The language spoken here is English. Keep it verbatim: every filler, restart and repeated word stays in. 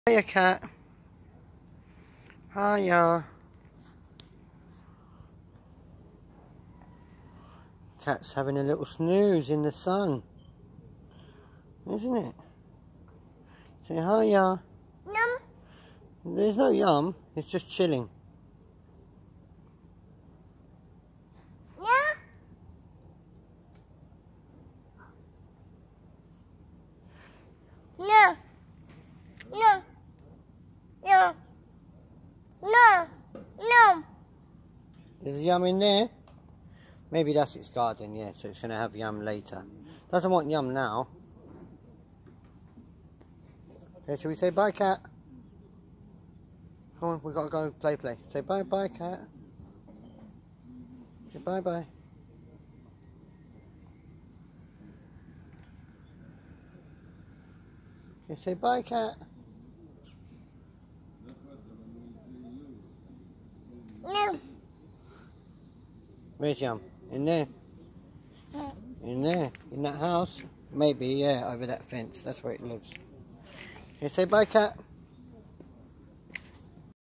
Hiya, cat. Hiya. Cat's having a little snooze in the sun, isn't it? Say hiya. Yum. There's no yum, it's just chilling. Yeah. No. No. No. No. No. There's yum in there. Maybe that's its garden, yeah, so it's going to have yum later. Doesn't want yum now. Okay, shall we say bye, cat? Come on, we've got to go play, play. Say bye, bye, cat. Say bye, bye. Okay, say bye, cat. No. Where's yum? In there. In there. In that house. Maybe, yeah, over that fence. That's where it lives. Okay, say bye, cat.